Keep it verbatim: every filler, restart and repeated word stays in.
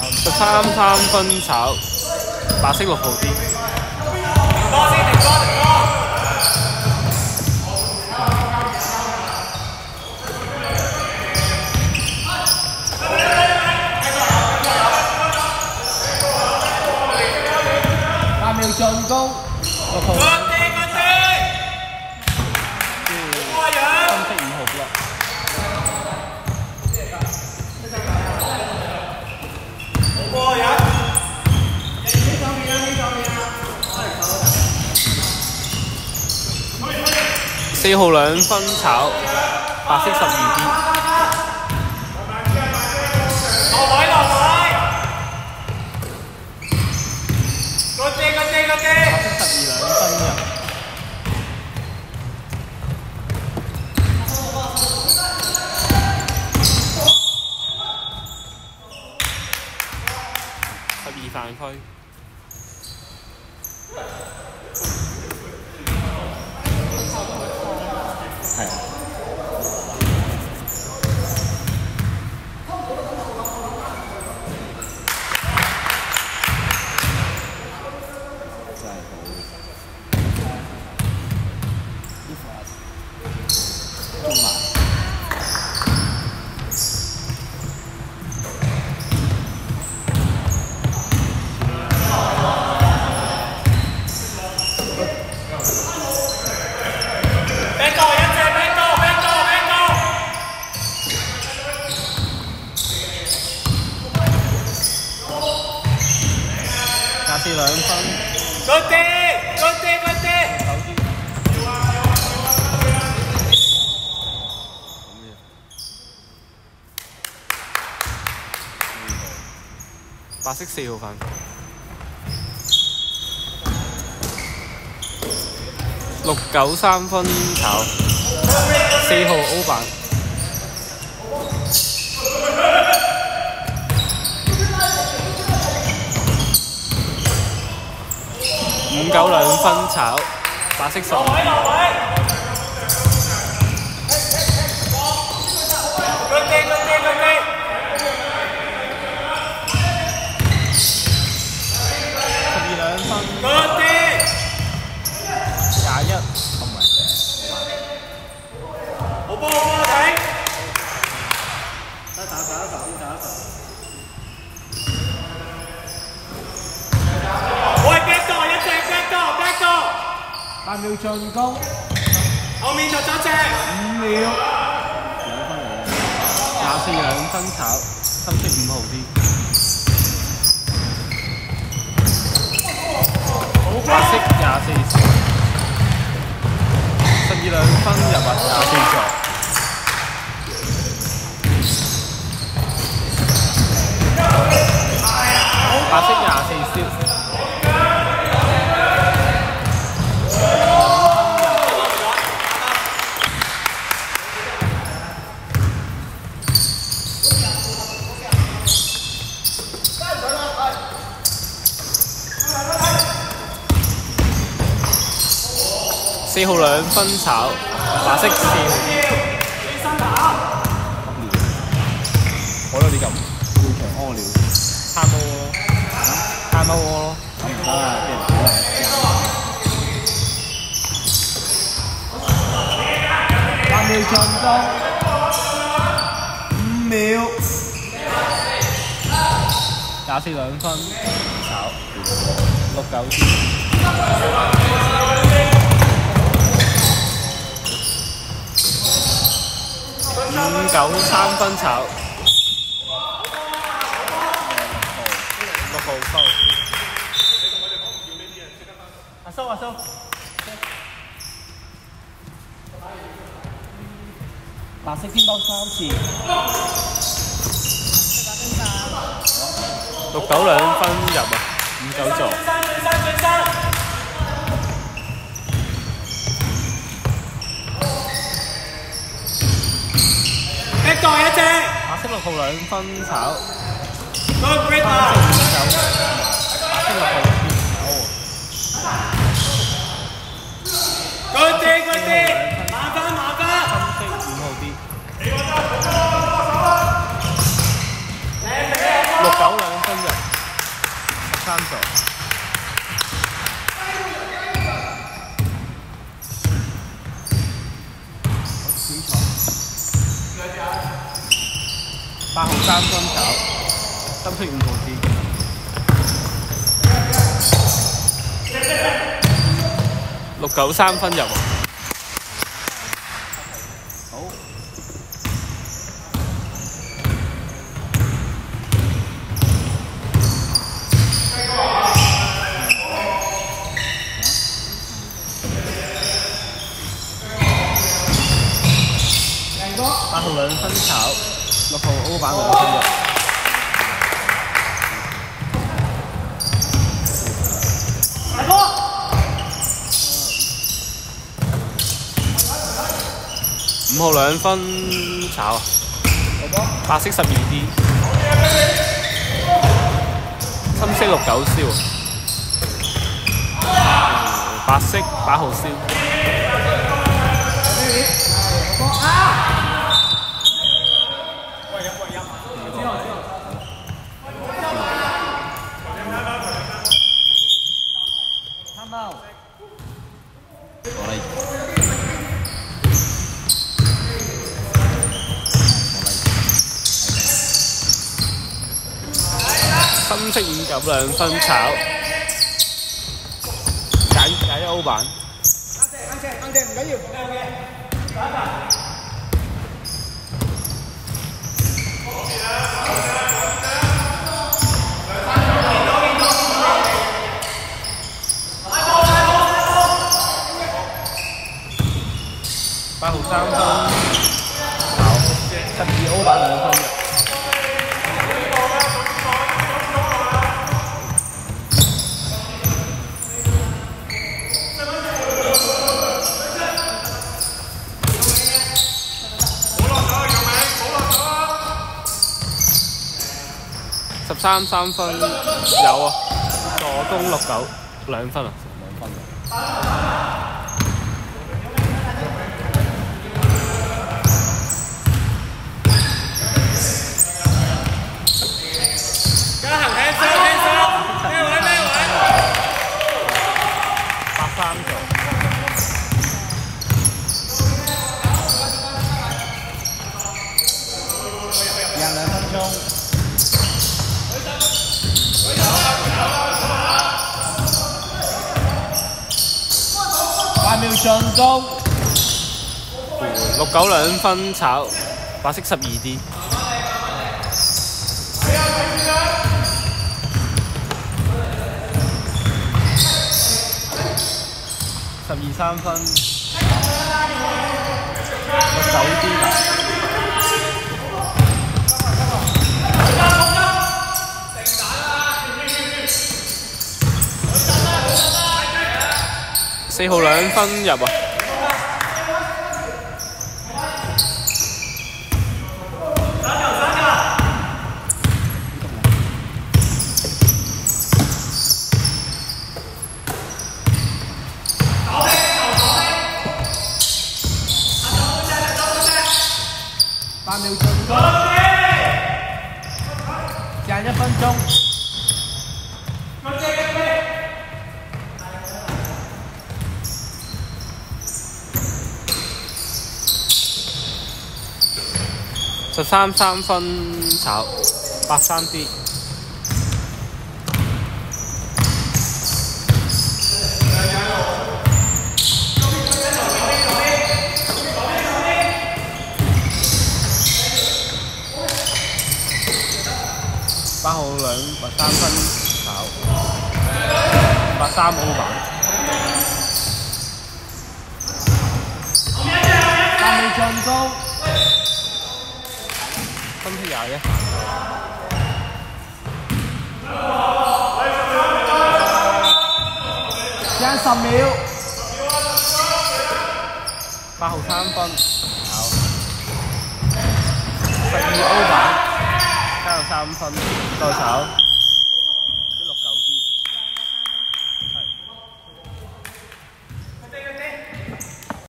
十三三分炒，白色六號啲。 多先，停多停多。 八秒進攻，六號。 嗰啲嗰啲。過人。 金色五號 block。 過人。 四號兩分炒，白色十二啲。 落位落位。嗰啲嗰啲嗰啲。 白色十二兩分入。十二犯區。係啊。 真係好。呢個中埋。 廿四兩分。 嗰啲嗰啲嗰啲。 白色四號犯規。六九三分炒，四號 O 板。五九兩分炒，白色十二。 嗰啲嗰啲嗰啲。 十二兩分。 嗰啲。 廿一同埋。 好波好波睇。 打打打一手，打一手。 喂 ，back 多一隻 ，back 多 ，back 多。 八秒進攻。 後面就走隻。 五秒。兩分嚟嘅。 廿四兩分炒，深色五號啲。白色廿四線。十二兩分入啊，廿四座。白色廿四燒。四號兩分炒，白色四號。我都啲咁。 要場屙尿。 攤貓咯，攤貓窩咯。 咁唔得啊！俾人屌啊！八秒進攻，五秒。 廿四兩分炒，六九支。五九三分炒，六號收。阿收阿收。 白色天波三次。 六九兩分入啊，五九座。 back 多一隻。 白色六號兩分炒。 Good break 啊！ 五九，白色六號變炒。 Good day good day，麻煩麻煩。 深色五號啲。六九兩分入。 球。八號三分球，深色五毫子。六九三分入。 好。八號兩分炒，六號 O 板兩分入。 五號兩分炒，白色十二 D， 深色六九燒，白色八號燒。深色五九兩分炒，揀揀一 O 板。 硬淨硬淨唔緊要，唔緊要。 八號三分炒，十二 O 板兩分嘅。十三三分有啊，助攻六九兩分啊，兩分啊。 加行輕鬆輕鬆，咩位咩位？ 八三球。 廿兩分鐘。八秒進攻。 六九兩分炒，白色十二 D。十二三分，六九 D 啦。四號兩分入啊！ 八秒進攻，廿一分鐘。 十三三分炒，八三 D。八號兩或三分炒，八三 O 板。 八秒進攻。 分析廿一， 剩十秒。 八號三分炒，十二 O 板，加入三分再炒。